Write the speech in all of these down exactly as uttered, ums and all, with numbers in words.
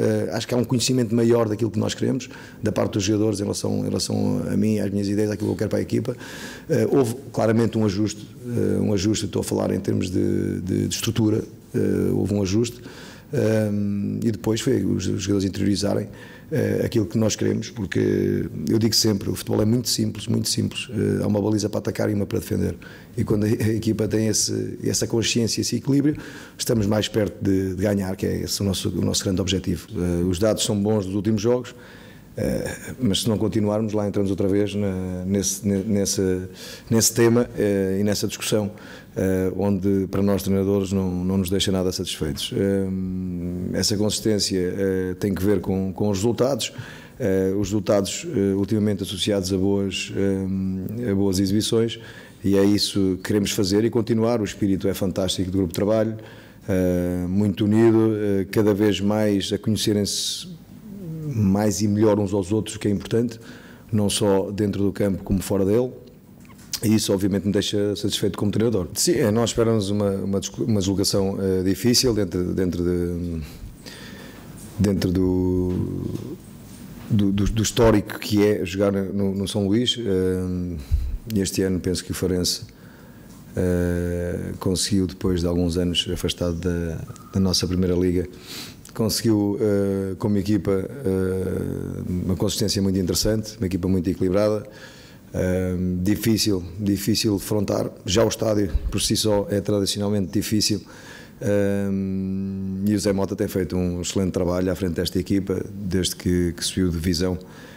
acho que há um conhecimento maior daquilo que nós queremos, da parte dos jogadores em relação, em relação a mim, às minhas ideias, àquilo que eu quero para a equipa. Houve claramente um ajuste, um ajuste, estou a falar em termos de, de, de estrutura, houve um ajuste. Um, e depois foi os, os jogadores interiorizarem uh, aquilo que nós queremos, porque eu digo sempre, o futebol é muito simples, muito simples, uh, há uma baliza para atacar e uma para defender, e quando a, a equipa tem esse, essa consciência, esse equilíbrio, estamos mais perto de, de ganhar, que é esse o nosso, o nosso grande objetivo. Uh, os dados são bons dos últimos jogos, uh, mas se não continuarmos, lá entramos outra vez na, nesse, nesse, nesse tema uh, e nessa discussão, Uh, onde para nós treinadores não, não nos deixa nada satisfeitos. Uh, essa consistência uh, tem que ver com, com os resultados, uh, os resultados uh, ultimamente associados a boas, uh, a boas exibições, e é isso que queremos fazer e continuar. O espírito é fantástico do grupo de trabalho, uh, muito unido, uh, cada vez mais a conhecerem-se mais e melhor uns aos outros, que é importante, não só dentro do campo como fora dele. E isso obviamente me deixa satisfeito como treinador. Sim, nós esperamos uma, uma, uma deslocação uh, difícil dentro, dentro, de, dentro do, do, do, do histórico que é jogar no, no São Luís. Uh, este ano penso que o Farense uh, conseguiu, depois de alguns anos afastado da, da nossa primeira liga, conseguiu uh, como equipa uh, uma consistência muito interessante, uma equipa muito equilibrada. Uh, difícil, difícil defrontar, já o estádio por si só é tradicionalmente difícil, uh, e o Zé Mota tem feito um excelente trabalho à frente desta equipa desde que, que subiu de divisão.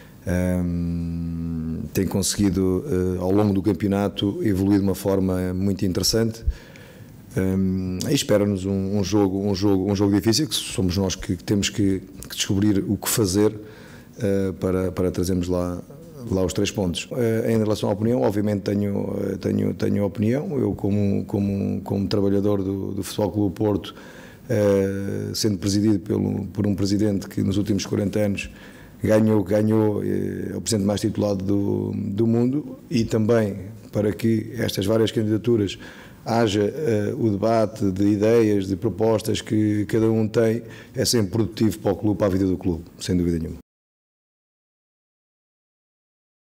Uh, tem conseguido uh, ao longo do campeonato evoluir de uma forma muito interessante. Um, e espera-nos um, um, jogo, um, jogo, um jogo difícil, que somos nós que temos que, que descobrir o que fazer uh, para, para trazermos lá lá os três pontos. Uh, em relação à opinião, obviamente tenho, uh, tenho, tenho opinião. Eu como, como, como trabalhador do, do Futebol Clube Porto, uh, sendo presidido pelo, por um presidente que nos últimos quarenta anos ganhou, ganhou uh, é o presidente mais titulado do, do mundo, e também para que estas várias candidaturas haja uh, o debate de ideias, de propostas que cada um tem, é sempre produtivo para o clube, para a vida do clube, sem dúvida nenhuma.